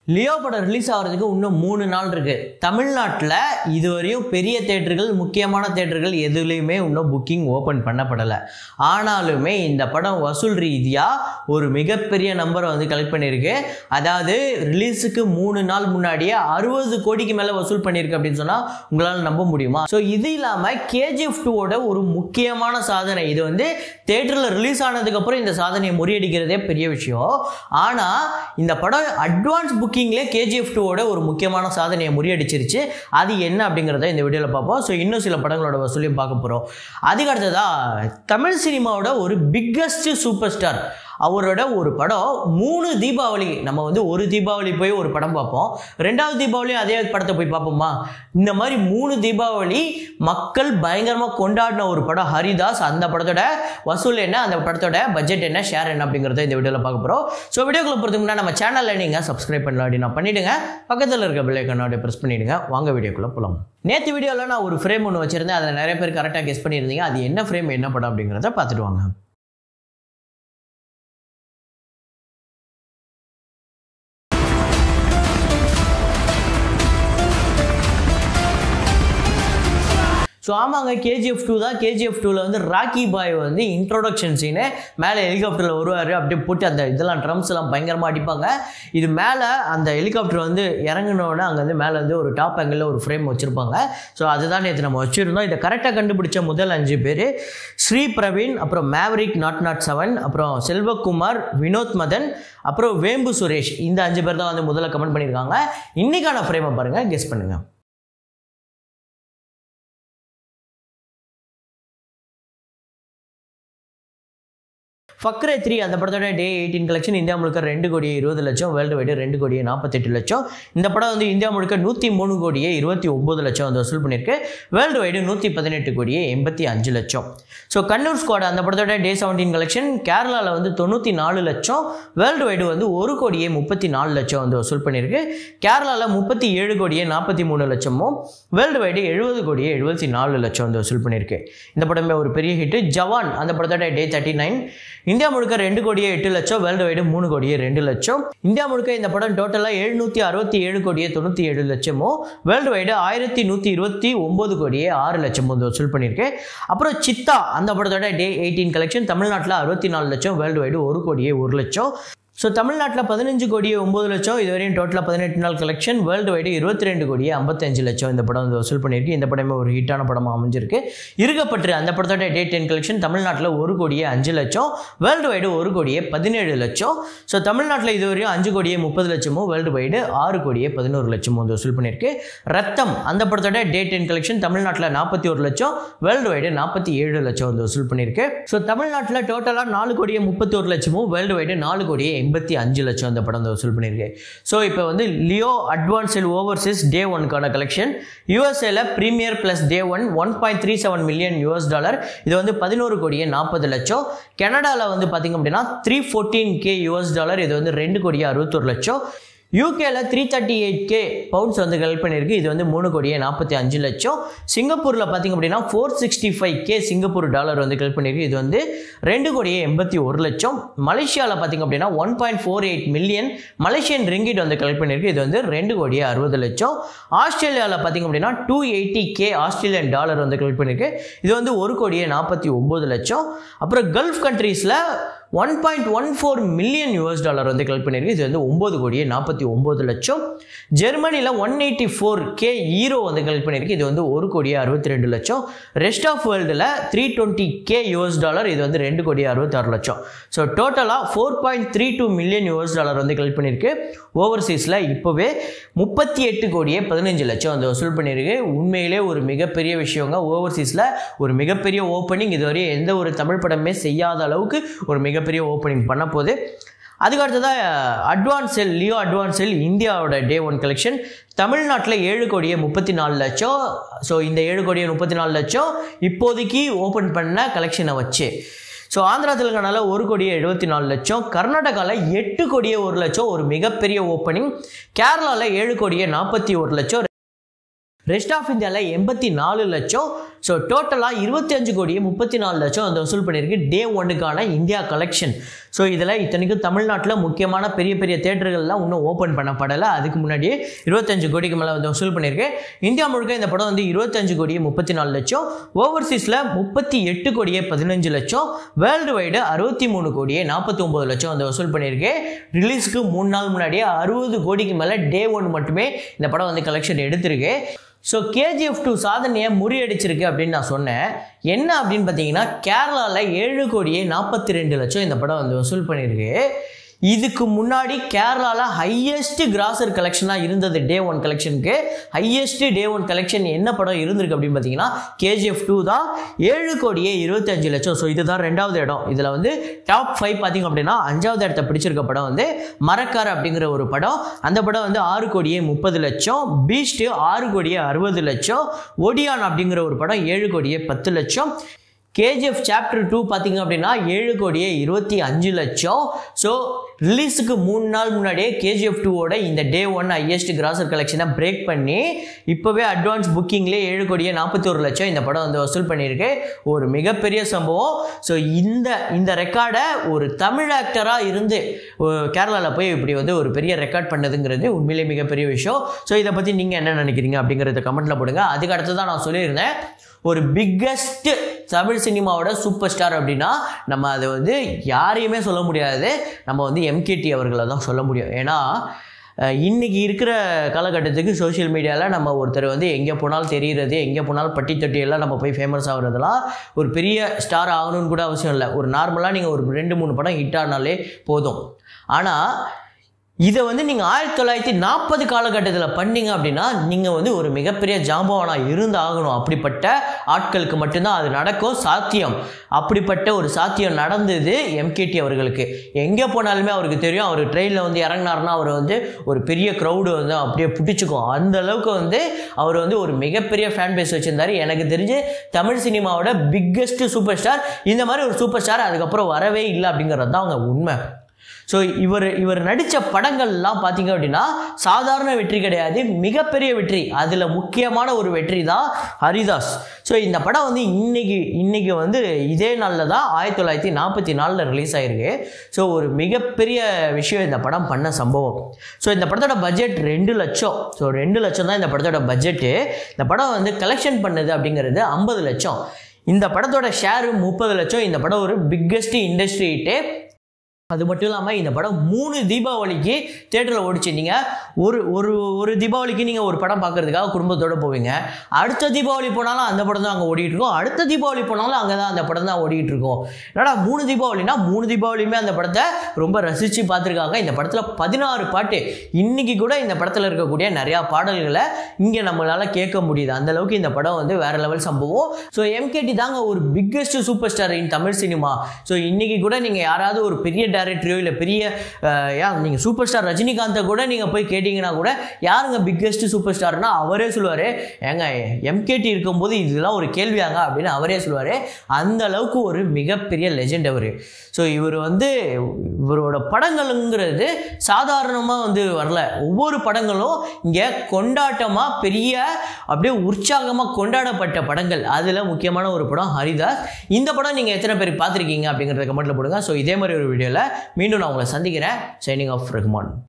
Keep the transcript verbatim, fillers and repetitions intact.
Leo படம் release ஆகிறதுக்கு இன்னும் மூணு நாள் இருக்குது. தமிழ்நாட்டில் இதுவரையும் பெரிய தேட்டர்கள், முக்கியமான தேட்டர்கள் எதுலேயுமே இன்னும் புக்கிங் ஓப்பன் பண்ணப்படலை. ஆனாலுமே இந்த படம் வசூல் ரீதியாக ஒரு மிகப்பெரிய நம்பரை வந்து கலெக்ட் பண்ணியிருக்கு. அதாவது ரிலீஸுக்கு மூணு நாள் முன்னாடியே அறுபது கோடிக்கு மேலே வசூல் பண்ணியிருக்கு அப்படின்னு சொன்னால் உங்களால் நம்ப முடியுமா? ஸோ இது இல்லாமல் கேஜிஎஃப் டூவோட ஒரு முக்கியமான சாதனை, இது வந்து தேட்டரில் ரிலீஸ் ஆனதுக்கப்புறம் இந்த சாதனையை முறியடிக்கிறதே பெரிய விஷயம். ஆனால் இந்த படம் அட்வான்ஸ் புக் புக்கிங்லே கேஜிஎஃப் டூவோட ஒரு முக்கியமான சாதனையை முறியடிச்சிருச்சு. அது என்ன அப்படிங்கிறத இந்த வீடியோவில் பார்ப்போம். ஸோ இன்னும் சில படங்களோட வசூலையும் பார்க்க போகிறோம். அதுக்கு அடுத்ததா தமிழ் சினிமாவோட ஒரு பிக்கஸ்ட் சூப்பர் ஸ்டார் அவரோட ஒரு படம் மூணு தீபாவளி, நம்ம வந்து ஒரு தீபாவளி போய் ஒரு படம் பார்ப்போம், ரெண்டாவது தீபாவளி அதே படத்தை போய் பார்ப்போமா? இந்த மாதிரி மூணு தீபாவளி மக்கள் பயங்கரமாக கொண்டாடின ஒரு படம் ஹரிதாஸ். அந்த படத்தோட வசூல் என்ன, அந்த படத்தோட பட்ஜெட் என்ன, ஷேர் என்ன அப்படிங்கிறத இந்த வீடியோவில் பார்க்க போகிறோம். ஸோ வீடியோக்குள்ள போகிறதுக்கு முன்னாடி நம்ம சேனலில் நீங்கள் சப்ஸ்கிரைப் பண்ணலாம் அப்படின்னா பண்ணிவிடுங்க, பக்கத்தில் இருக்க பெல் ஐகானை அப்படியே ப்ரெஸ் பண்ணிவிடுங்க. வாங்க வீடியோக்குள்ளே போகலாம். நேற்று வீடியோவில் நான் ஒரு ஃப்ரேம் ஒன்று வச்சுருந்தேன், அதில் நிறைய பேர் கரெக்டாக கெஸ் பண்ணியிருந்தீங்க. அது என்ன ஃப்ரேம், என்ன படம் அப்படிங்கிறத பார்த்துட்டு வாங்க. ஸோ ஆமாங்க, கேஜிஎஃப் டூ தான். கேஜிஎஃப் டூவில் வந்து ராக்கி பாய் வந்து இன்ட்ரோடக்ஷன் சீனு, மேலே ஹெலிகாப்டரில் வருவார், அப்படியே போட்டு அந்த இதெல்லாம் ட்ரம்ஸ் எல்லாம் பயங்கரமாக அடிப்பாங்க. இது மேலே அந்த ஹெலிகாப்டர் வந்து இறங்கினோடனே அங்கே வந்து மேலே வந்து ஒரு டாப் ஆங்கிளில் ஒரு ஃப்ரேம் வச்சுருப்பாங்க. ஸோ அதுதான் நேற்று நம்ம வச்சுருந்தோம். இதை கரெக்டாக கண்டுபிடிச்ச முதல் அஞ்சு பேர் ஸ்ரீ பிரவீன், அப்புறம் மேவரிக் நாட் நாட் செவன், அப்புறம் செல்வகுமார், வினோத் மதன், அப்புறம் வேம்பு சுரேஷ். இந்த அஞ்சு பேர் தான் வந்து முதல்ல கமெண்ட் பண்ணியிருக்காங்க. இன்றைக்கான ஃப்ரேமை பாருங்கள், கெஸ் பண்ணுங்கள். ஃபக்ரே த்ரீ அந்த படத்தோட டே எயிட்டீன் கலெக்ஷன் இந்தியா முழுக்க ரெண்டு கோடியே இருபது லட்சம், வேர்ல்டு வைடு ரெண்டு கோடியே நாற்பத்தெட்டு லட்சம். இந்த படம் வந்து இந்தியா முழுக்க நூற்றி மூணு கோடியே இருபத்தி ஒம்பது லட்சம் வந்து வசூல் பண்ணியிருக்கு. வேர்ல்டு வைடு நூற்றி பதினெட்டு கோடியே எண்பத்தி அஞ்சு லட்சம். ஸோ கண்ணூர் ஸ்குவாட் அந்த படத்தோட டே செவன்டீன் கலெக்ஷன் கேரளாவில் வந்து தொண்ணூற்றி நாலு லட்சம், வேர்ல்டு வைடு வந்து ஒரு கோடியே முப்பத்தி நாலு லட்சம் வந்து வசூல் பண்ணியிருக்கு. கேரளாவில் முப்பத்தி ஏழு கோடியே நாற்பத்தி மூணு லட்சமும், வேர்ல்டு வைடு எழுபது கோடியே எழுபத்தி நாலு லட்சம் வந்து வசூல் பண்ணியிருக்கு. இந்த படமே ஒரு பெரிய ஹிட்டு. ஜவான் அந்த படத்தோட டே தேர்ட்டி நைன் இந்தியா முழுக்க ரெண்டு கோடியே எட்டு லட்சம், வேர்ல்டு வைடு மூணு கோடியே ரெண்டு லட்சம். இந்தியா முழுக்க இந்த படம் டோட்டலாக எழுநூற்றி அறுபத்தி ஏழு கோடியே தொண்ணூற்றி ஏழு லட்சமும், வேர்ல்டு வைடு ஆயிரத்தி நூற்றி இருபத்தி ஒம்பது கோடியே ஆறு லட்சம் வந்து வசூல் பண்ணியிருக்கு. அப்புறம் சித்தா அந்த படத்தோட டே எயிட்டீன் கலெக்ஷன் தமிழ்நாட்டில் அறுபத்தி நாலு லட்சம், வேர்ல்டு வைடு ஒரு கோடியே ஒரு லட்சம். ஸோ தமிழ்நாட்டில் பதினஞ்சு கோடியே ஒம்பது லட்சம், இதுவரையும் டோட்டலாக பதினெட்டு நாள் கலெக்ஷன், வேர்ல்டு வைடு இருபத்தி ரெண்டு கோடியே ஐம்பத்தஞ்சு லட்சம் இந்த படம் வந்து வசூல் பண்ணியிருக்கு. இந்த படமே ஒரு ஹிட்டான படமாக அமைஞ்சிருக்கு. இருக்கப்பட்டு அந்த படத்தோட டே டென் கலெக்ஷன் தமிழ்நாட்டில் ஒரு கோடியே அஞ்சு லட்சம், வேர்ல்டு வைடு ஒரு கோடியே பதினேழு லட்சம். ஸோ தமிழ்நாட்டில் இதுவரையும் அஞ்சு கோடியே முப்பது லட்சமும், வேர்ல்டு வைடு ஆறு கோடியே பதினோரு லட்சமும் வந்து வசூல் பண்ணியிருக்கு. ரத்தம் அந்த படத்தோட டே டென் கலெக்ஷன் தமிழ்நாட்டில் நாற்பத்தி ஒரு லட்சம், வேர்ல்டு வைடு நாற்பத்தி ஏழு லட்சம் வந்து வசூல் பண்ணியிருக்கு. ஸோ தமிழ்நாட்டில் டோட்டலாக நாலு கோடியே முப்பத்தி ஒரு லட்சமும், வேர்ல்டு வைடு நாலு கோடியே எண்பத்தி அஞ்சு லட்சம் அந்த படம் வசூல் பண்ணியிருக்கு. ஸோ இப்போ வந்து லியோ அட்வான்ஸ்ட் ஓவர்சீஸ் டே ஒன்கான கலெக்ஷன் யூஎஸ்ஏல premiere plus day one one point three seven million US dollar, இது வந்து பதினோரு கோடியே நாற்பது லட்சம். கனடாவில் வந்து பார்த்தீங்க அப்படின்னா three fourteen K US dollar, இது வந்து ரெண்டு கோடியே அறுபத்தொரு லட்சம். யூகேல three thirty eight K pounds வந்து கலெக்ட் பண்ணியிருக்கு, இது வந்து மூணு கோடியே நாற்பத்தி அஞ்சு லட்சம். சிங்கப்பூரில் பார்த்தீங்க அப்படின்னா four sixty five K Singapore dollar வந்து கலெக்ட் பண்ணியிருக்கு, இது வந்து ரெண்டு கோடியே எண்பத்தி ஒரு லட்சம். மலேசியாவில் பார்த்தீங்க அப்படின்னா one point four eight million Malaysian ringgit வந்து கலெக்ட் பண்ணியிருக்கு, இது வந்து ரெண்டு கோடியே அறுபது லட்சம். ஆஸ்திரேலியாவில் பார்த்தீங்க அப்படின்னா two eighty K Australian dollar வந்து கலெக்ட் பண்ணியிருக்கு, இது வந்து ஒரு கோடியே நாற்பத்தி ஒம்பது லட்சம். அப்புறம் கல்ஃப் கண்ட்ரீஸில் one point one four million US dollar வந்து கலெக்ட் பண்ணியிருக்கு, இது வந்து ஒம்பது கோடியே நாற்பத்தி ஒம்பது லட்சம். ஜெர்மனியில் one eighty four K euro வந்து கலெக்ட் பண்ணியிருக்கு, இது வந்து ஒரு கோடியே அறுபத்தி ரெண்டு லட்சம். ரெஸ்ட் ஆஃப் வேர்ல்டில் three twenty K US dollar, இது வந்து ரெண்டு கோடியே அறுபத்தாறு லட்சம். ஸோ டோட்டலாக four point three two million US dollar வந்து கலெக்ட் பண்ணியிருக்கு. ஓவர்சீஸில் இப்போவே முப்பத்தி எட்டு கோடியே பதினஞ்சு லட்சம் வந்து வசூல் பண்ணியிருக்கு. உண்மையிலே ஒரு மிகப்பெரிய விஷயங்க. ஓவர்சீஸில் ஒரு மிகப்பெரிய ஓப்பனிங் இதுவரை எந்த ஒரு தமிழ் படமே செய்யாத அளவுக்கு ஒரு மிகப்பெரிய ஓப்பனிங் பண்ண போது. அதுக்கு அடுத்ததாக advance sale Leo advance sale இந்தியாவோட டே ஒன் கலெக்ஷன் தமிழ்நாட்டில் ஏழு கோடியே முப்பத்தி நாலு லட்சம். ஸோ இந்த ஏழு கோடியே முப்பத்தி நாலு லட்சம் இப்போதைக்கு ஓப்பன் பண்ண கலெக்ஷனை வச்சு. ஸோ ஆந்திரா தெலுங்கானாவில் ஒரு கோடியே எழுபத்தி நாலு லட்சம், கர்நாடகாவில் எட்டு கோடியே ஒரு லட்சம், ஒரு மிகப்பெரிய ஓப்பனிங். கேரளாவில் ஏழு கோடியே நாற்பத்தி ஒரு லட்சம், ரெஸ்ட் ஆஃப் இந்தியாவில் எண்பத்தி நாலு லட்சம். ஸோ டோட்டலாக இருபத்தி அஞ்சு கோடியே முப்பத்தி நாலு லட்சம் அந்த வசூல் பண்ணியிருக்கு டே ஒன்னுக்கான இந்தியா கலெக்ஷன். ஸோ இதில் இத்தனைக்கும் தமிழ்நாட்டில் முக்கியமான பெரிய பெரிய தேட்டர்கள்லாம் இன்னும் ஓப்பன் பண்ணப்படலை. அதுக்கு முன்னாடியே இருபத்தஞ்சு கோடிக்கு மேலே வந்து வசூல் பண்ணியிருக்கு. இந்தியா முழுக்க இந்த படம் வந்து இருபத்தஞ்சு கோடியே முப்பத்தி நாலு லட்சம், ஓவர்சீஸில் முப்பத்தி எட்டு கோடியே பதினஞ்சு லட்சம், வேர்ல்டு வைடு அறுபத்தி மூணு கோடியே நாற்பத்தி ஒம்பது லட்சம் வந்து வசூல் பண்ணியிருக்கு. ரிலீஸுக்கு மூணு நாள் முன்னாடியே அறுபது கோடிக்கு மேலே டே ஒன் மட்டுமே இந்த படம் வந்து கலெக்ஷன் எடுத்திருக்கு. ஸோ கேஜிஎஃப் டூ சாதனையை முறியடிச்சிருக்கு அப்படின்னு நான் சொன்னேன். என்ன அப்படின்னு பார்த்தீங்கன்னா, கேரளாவில் ஏழு கோடியே நாற்பத்தி ரெண்டு லட்சம் இந்த படம் வந்து வசூல் பண்ணியிருக்கு. இதுக்கு முன்னாடி கேரளாவில் ஹையஸ்ட் கிராசர் கலெக்ஷனாக இருந்தது டே ஒன் கலெக்ஷனுக்கு. ஹையஸ்ட் டே ஒன் கலெக்ஷன் என்ன படம் இருந்திருக்கு அப்படின்னு பார்த்தீங்கன்னா கேஜிஎஃப் டூ தான். ஏழு கோடியே இருபத்தஞ்சு லட்சம். ஸோ இதுதான் ரெண்டாவது இடம். இதில் வந்து டாப் ஃபைவ் பார்த்தீங்க அப்படின்னா அஞ்சாவது இடத்த பிடிச்சிருக்க படம் வந்து மரக்கார் அப்படிங்கிற ஒரு படம். அந்த படம் வந்து ஆறு கோடியே முப்பது லட்சம், பீஸ்ட்டு ஆறு கோடியே அறுபது லட்சம், ஒடியான் அப்படிங்கிற ஒரு படம் ஏழு கோடியே பத்து லட்சம், கேஜிஎஃப் சாப்டர் டூ பார்த்தீங்க அப்படின்னா ஏழு கோடியே இருபத்தி அஞ்சு லட்சம். ஸோ ரிலீஸுக்கு மூணு நாள் முன்னாடியே கேஜிஎஃப் டூவோட இந்த டே ஒன் ஹையஸ்ட் கிராசர் கலெக்ஷனை பிரேக் பண்ணி இப்போவே அட்வான்ஸ் புக்கிங்லேயே ஏழு கோடியே நாற்பத்தி ஒரு லட்சம் இந்த படம் வந்து வசூல் பண்ணியிருக்கு. ஒரு மிகப்பெரிய சம்பவம். ஸோ இந்த இந்த ரெக்கார்டை ஒரு தமிழ் ஆக்டராக இருந்து கேரளாவில் போய் இப்படி வந்து ஒரு பெரிய ரெக்கார்ட் பண்ணதுங்கிறது உண்மையிலே மிகப்பெரிய விஷயம். ஸோ இதை பற்றி நீங்கள் என்ன நினைக்கிறீங்க அப்படிங்கிறத கமெண்ட்டில் போடுங்க. அதுக்கு அடுத்து தான் நான் சொல்லியிருந்தேன், ஒரு பிக்கஸ்ட் தமிழ் சினிமாவோட சூப்பர் ஸ்டார் அப்படின்னா நம்ம அதை வந்து யாரையுமே சொல்ல முடியாது, நம்ம வந்து எம்கேடி அவர்களை தான் சொல்ல முடியும். ஏன்னா இன்றைக்கி இருக்கிற காலகட்டத்துக்கு சோஷியல் மீடியாவில் நம்ம ஒருத்தர் வந்து எங்கே போனாலும் தெரிகிறது, எங்கே போனாலும் பட்டி தொட்டியெல்லாம் நம்ம போய் ஃபேமஸ் ஆகுறதுலாம் ஒரு பெரிய ஸ்டார் ஆகணும்னு கூட அவசியம் இல்லை. ஒரு நார்மலாக நீங்கள் ஒரு ரெண்டு மூணு படம் ஹிட் ஆனாலே போதும். ஆனால் இதை வந்து நீங்கள் ஆயிரத்தி தொள்ளாயிரத்தி நாற்பது காலகட்டத்தில் பண்ணீங்க அப்படின்னா நீங்கள் வந்து ஒரு மிகப்பெரிய ஜாம்பவானாக இருந்து ஆகணும். அப்படிப்பட்ட ஆட்களுக்கு மட்டும்தான் அது நடக்கும், சாத்தியம். அப்படிப்பட்ட ஒரு சாத்தியம் நடந்தது எம்கேடி அவர்களுக்கு. எங்கே போனாலுமே அவருக்கு தெரியும், அவர் ட்ரெயினில் வந்து இறங்கினார்னா அவர் வந்து ஒரு பெரிய க்ரௌடு வந்து அப்படியே பிடிச்சிக்கும். அந்த அளவுக்கு வந்து அவர் வந்து ஒரு மிகப்பெரிய ஃபேன் பேஸ் வச்சுருந்தார். எனக்கு தெரிஞ்சு தமிழ் சினிமாவோட பிக்கஸ்ட் சூப்பர் ஸ்டார். இந்த மாதிரி ஒரு சூப்பர் ஸ்டார் அதுக்கப்புறம் வரவே இல்லை அப்படிங்கிறது தான் அவங்க உண்மை. ஸோ இவர் இவர் நடித்த படங்கள்லாம் பார்த்தீங்க அப்படின்னா சாதாரண வெற்றி கிடையாது, மிகப்பெரிய வெற்றி. அதில் முக்கியமான ஒரு வெற்றி தான் ஹரிதாஸ். ஸோ இந்த படம் வந்து இன்னைக்கு இன்னைக்கு வந்து இதே நாளில் தான் ஆயிரத்தி தொள்ளாயிரத்தி நாற்பத்தி நாலில் ரிலீஸ் ஆகிருக்கு. ஸோ ஒரு மிகப்பெரிய விஷயம் இந்த படம் பண்ண சம்பவம். ஸோ இந்த படத்தோட பட்ஜெட் ரெண்டு லட்சம். ஸோ ரெண்டு லட்சம் தான் இந்த படத்தோட பட்ஜெட்டு. இந்த படம் வந்து கலெக்ஷன் பண்ணது அப்படிங்கிறது ஐம்பது லட்சம். இந்த படத்தோட ஷேரு முப்பது லட்சம். இந்த படம் ஒரு பிக்கஸ்ட் இண்டஸ்ட்ரி ஹிட்டு. அது மட்டும் இல்லாமல் இந்த படம் மூணு தீபாவளிக்கு தேட்டரில் ஓடிச்சு. நீங்கள் ஒரு ஒரு ஒரு தீபாவளிக்கு நீங்கள் ஒரு படம் பார்க்குறதுக்காக குடும்பத்தோடு போவீங்க. அடுத்த தீபாவளி போனாலும் அந்த படம் தான் அங்கே ஓடிட்டு இருக்கோம். அடுத்த தீபாவளி போனாலும் அங்கே தான் அந்த படம் தான் ஓடிட்டு இருக்கோம். என்னடா மூணு தீபாவளினா மூணு தீபாவளியுமே அந்த படத்தை ரொம்ப ரசித்து பார்த்துருக்காங்க. இந்த படத்தில் பதினாறு பாட்டு. இன்றைக்கி கூட இந்த படத்தில் இருக்கக்கூடிய நிறையா பாடல்களை இங்கே நம்மளால் கேட்க முடியுது. அந்தளவுக்கு இந்த படம் வந்து வேறு லெவல் சம்பவம். ஸோ எம்கேடி தாங்க ஒரு biggest super star in Tamil cinema. So இன்றைக்கி கூட நீங்கள் யாராவது ஒரு பெரிய டைரக்டரோ இல்லை பெரிய யார் நீங்கள் சூப்பர் ஸ்டார் ரஜினிகாந்தை கூட நீங்கள் போய் கேட்டிங்கன்னா கூட யாருங்க பிக்கஸ்ட் சூப்பர் ஸ்டார்னா அவரே சொல்லுவார், ஏங்க எம்கேடி இருக்கும்போது இதெல்லாம் ஒரு கேள்வியாங்க அப்படின்னு அவரே சொல்லுவார். அந்த அளவுக்கு ஒரு மிகப்பெரிய லெஜெண்ட் அவர். ஸோ இவர் வந்து இவரோட படங்களுங்கிறது சாதாரணமாக வந்து வரல. ஒவ்வொரு படங்களும் இங்கே கொண்டாட்டமாக பெரிய அப்படியே உற்சாகமாக கொண்டாடப்பட்ட படங்கள். அதில் முக்கியமான ஒரு படம் ஹரிதாஸ். இந்த படம் நீங்கள் எத்தனை பேர் பார்த்துருக்கீங்க அப்படிங்கிறத கமெண்ட்டில் போடுங்க. ஸோ இதே மாதிரி ஒரு வீடியோவில் மீண்டும் நான் உங்களை சந்திக்கிறேன். Signing off Rahman.